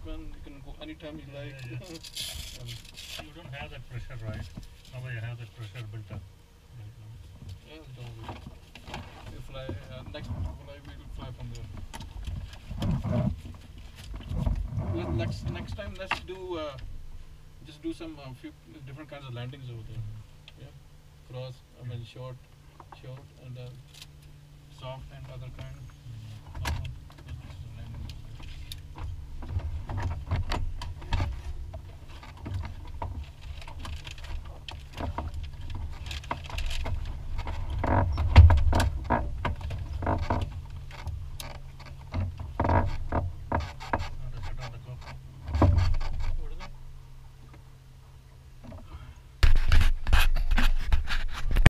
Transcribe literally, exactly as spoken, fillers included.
man. You can go anytime you like. Yeah, yeah. um, you don't have that pressure, right? Now you have that pressure built up. Right now. Yeah, don't worry. We fly uh, next fly. We will fly from there. Let, next next time, let's do uh, just do some uh, few different kinds of landings over there. Mm-hmm. Yeah, cross. I mean short, short, and uh, soft and other kind.